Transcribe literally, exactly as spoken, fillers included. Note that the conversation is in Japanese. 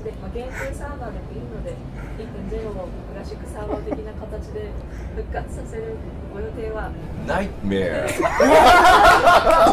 で、まあ、限定サーバーでもいいので、いってんゼロをクラシックサーバー的な形で復活させるご予定はナイトメア